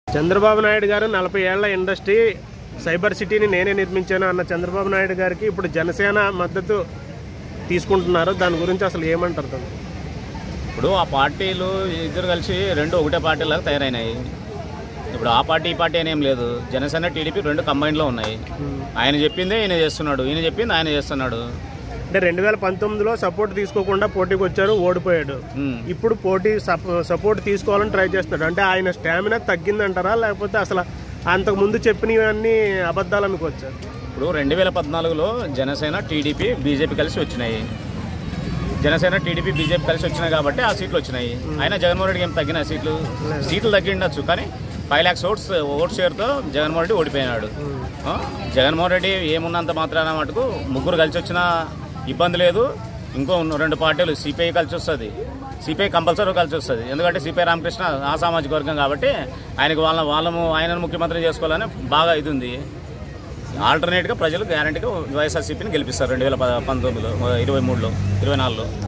చంద్రబాబు నాయుడు గారు 40 ఏళ్ల industry cyber సిటీని నేనే నిర్మించాను అన్న చంద్రబాబు నాయుడు గారికి ఇప్పుడు జనసేన మద్దతు తీసుకుంటున్నారు. దాని గురించి అసలు ఏమంటారు? ఇప్పుడు ఆ పార్టీలు ఇద్దరు కలిసి రెండు ఒకటే పార్టీలాగా తయారైనాయి. ఇప్పుడు ఆ పార్టీ ఈ పార్టీ అనేం లేదు. జనసేన టీడీపీ రెండు కంబైన్లో ఉన్నాయి. ఆయన చెప్పిందే ఈయన చేస్తున్నాడు, ఈయన చెప్పింది ఆయన చేస్తున్నాడు. అంటే 2019లో సపోర్ట్ తీసుకోకుండా పోటీకి వచ్చారు, ఓడిపోయాడు. ఇప్పుడు సపోర్ట్ తీసుకోవాలని ట్రై చేస్తున్నాడు. అంటే ఆయన స్టామినా తగ్గిందంటారా, లేకపోతే అసలు అంతకుముందు చెప్పినవన్నీ అబద్ధాలు అనుకోవచ్చా? ఇప్పుడు 2014లో జనసేన టీడీపీ బీజేపీ కలిసి వచ్చినాయి. జనసేన టీడీపీ బీజేపీ కలిసి వచ్చినాయి కాబట్టి ఆ సీట్లు వచ్చినాయి. అయినా జగన్మోహన్ రెడ్డికి ఏం తగ్గిన సీట్లు తగ్గిండొచ్చు, కానీ 5 lakhs ఓట్ షేర్తో జగన్మోహన్ రెడ్డి ఓడిపోయినాడు. జగన్మోహన్ రెడ్డి ఏమున్నంత మాత్రాన మటుకు ముగ్గురు కలిసి వచ్చినా ఇబ్బంది లేదు. ఇంకో 2 పార్టీలు సిపిఐ కలిసి వస్తుంది, సిపిఐ కంపల్సరీ కలిసి వస్తుంది. ఎందుకంటే సిపిఐ రామకృష్ణ ఆ సామాజిక వర్గం కాబట్టి ఆయనకు ఆయనను ముఖ్యమంత్రి చేసుకోవాలని బాగా ఇది ఉంది. ఆల్టర్నేట్గా ప్రజలు గ్యారంటీగా వైఎస్ఆర్సీపీని గెలిపిస్తారు 2019లో 23లో 24లో.